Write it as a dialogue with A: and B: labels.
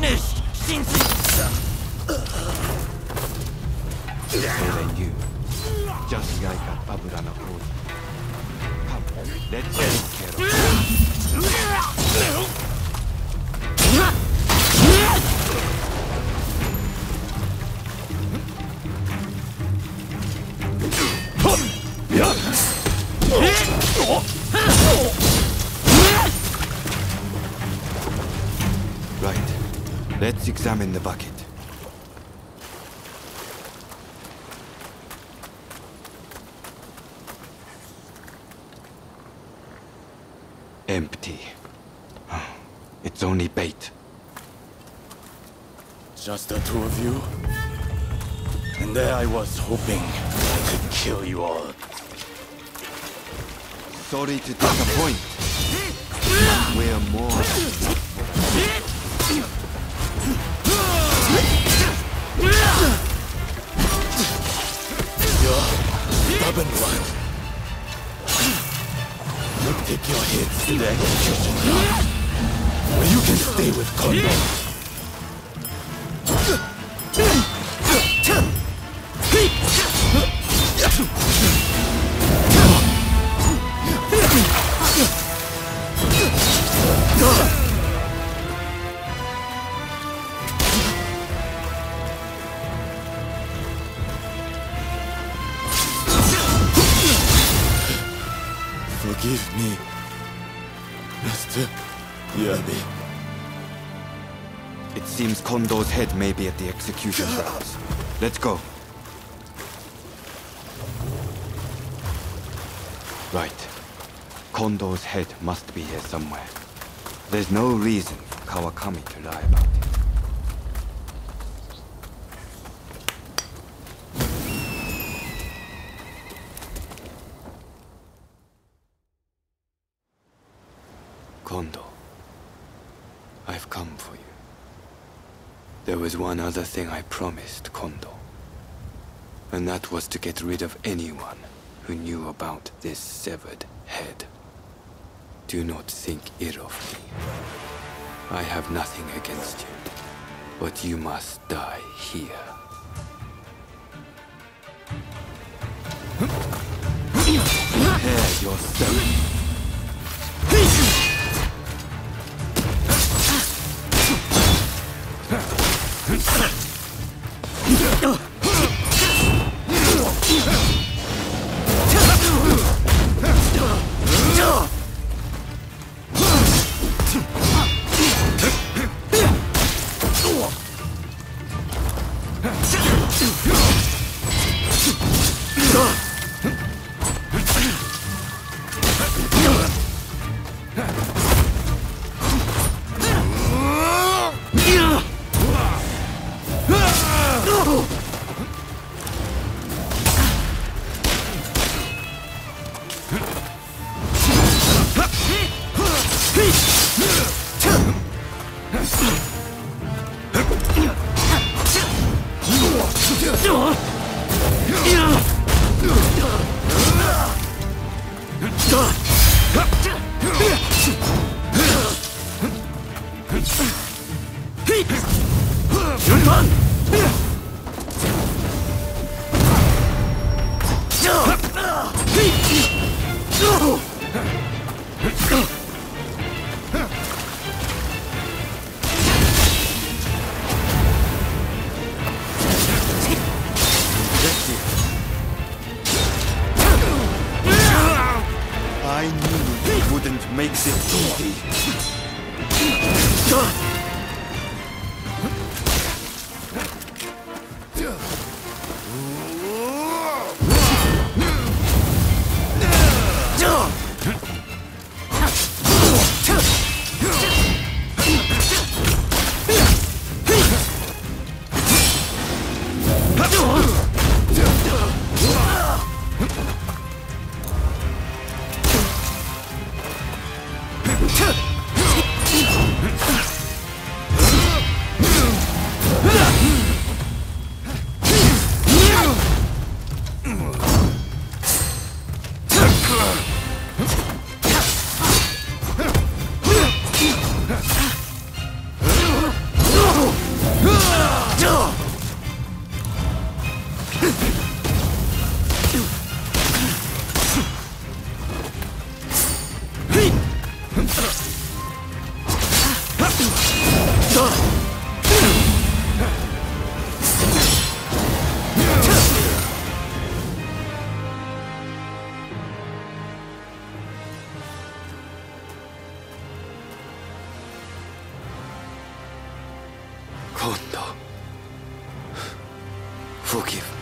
A: finished!
B: So they knew. Just like at Baburana Road. Come, let's take care of Right. Let's examine the bucket. Empty. It's only bait.
A: Just the two of you? And there I was hoping I could kill you all.
B: Sorry to disappoint. We're more.
A: You're stubborn one. You'll take your heads to the execution ground, where you can stay with Kondo. Forgive me, Master Yabe.
B: It seems Kondo's head may be at the execution grounds. Let's go. Right. Kondo's head must be here somewhere. There's no reason for Kawakami to lie about it. Kondo, I've come for you. There was one other thing I promised Kondo, and that was to get rid of anyone who knew about this severed head. Do not think ill of me. I have nothing against you, but you must die here. Prepare yourself. I knew you wouldn't make this easy. Kondo, forgive me.